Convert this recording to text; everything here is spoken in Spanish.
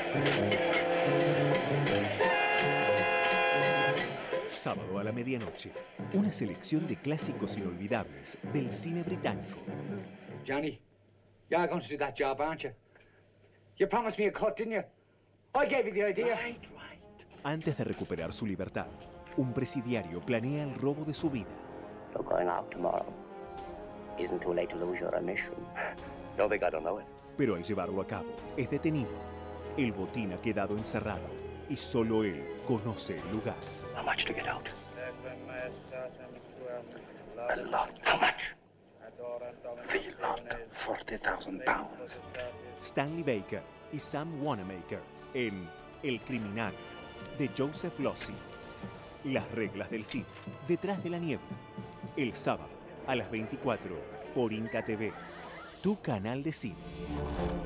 Sábado a la medianoche, una selección de clásicos inolvidables del cine británico. Johnny, you're going to do that job, aren't you? You promised me a cut, didn't you? I gave you the idea. Right. Antes de recuperar su libertad, un presidiario planea el robo de su vida. You're going out tomorrow. Isn't too late to lose your admission. Don't think I don't know it. Pero al llevarlo a cabo, es detenido. El botín ha quedado encerrado y solo él conoce el lugar. How much to get out? A lot. How much? The lot. 40,000 pounds. Stanley Baker y Sam Wanamaker en El Criminal, de Joseph Losey. Las reglas del cine, detrás de la niebla. El sábado a las 24 por Inca TV, tu canal de cine.